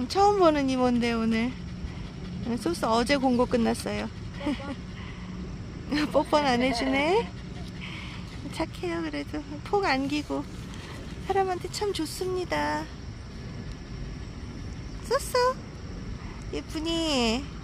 처음 보는 이모인데 오늘 소스 어제 공고 끝났어요. 뽀뽀는 안 해주네. 착해요. 그래도 폭 안기고 사람한테 참 좋습니다. 소스 예쁘니?